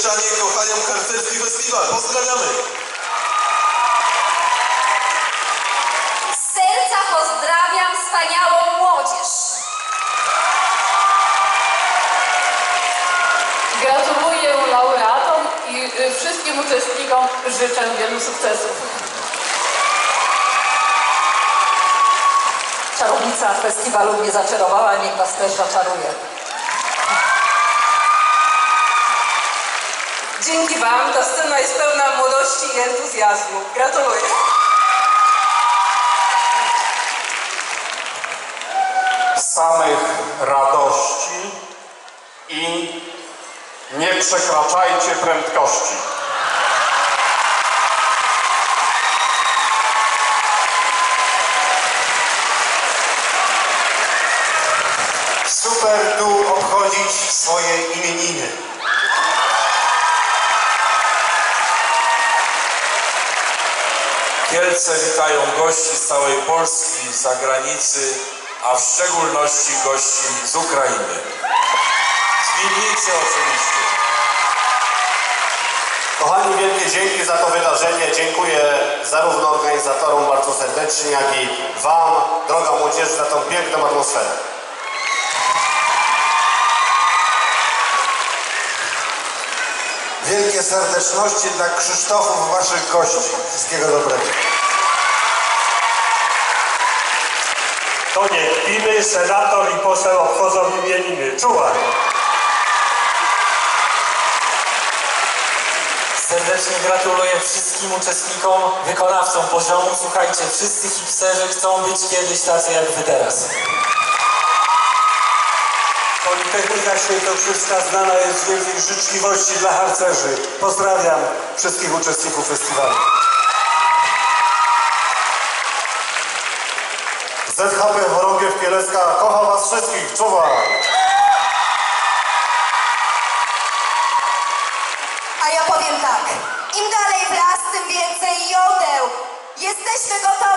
Kielczanie kochają harcerski festiwal. Pozdrawiamy! Z serca pozdrawiam wspaniałą młodzież. Gratuluję laureatom i wszystkim uczestnikom życzę wielu sukcesów. Czarownica festiwalu mnie zaczarowała, niech was też zaczaruje. Dzięki wam ta scena jest pełna młodości i entuzjazmu. Gratuluję. Samych radości i nie przekraczajcie prędkości. Super tu obchodzić swoje imieniny. Kielce witają gości z całej Polski, z zagranicy, a w szczególności gości z Ukrainy. Z Winnicy oczywiście. Kochani, wielkie dzięki za to wydarzenie. Dziękuję zarówno organizatorom bardzo serdecznie, jak i wam, droga młodzież, za tą piękną atmosferę. Wielkie serdeczności dla Krzysztofów, waszych gości. Wszystkiego dobrego. To nie kpimy, senator i poseł obchodzą imieniny. Czułaj! Serdecznie gratuluję wszystkim uczestnikom, wykonawcom poziomu. Słuchajcie, wszyscy hipsterzy chcą być kiedyś tacy jak wy teraz. Politechnika Świętokrzyska znana jest z wielkiej życzliwości dla harcerzy. Pozdrawiam wszystkich uczestników festiwalu. ZHP Chorągiew Kielecka kocha was wszystkich. Czuwaj! A ja powiem tak, im dalej w las, tym więcej jodeł. Jesteśmy gotowi.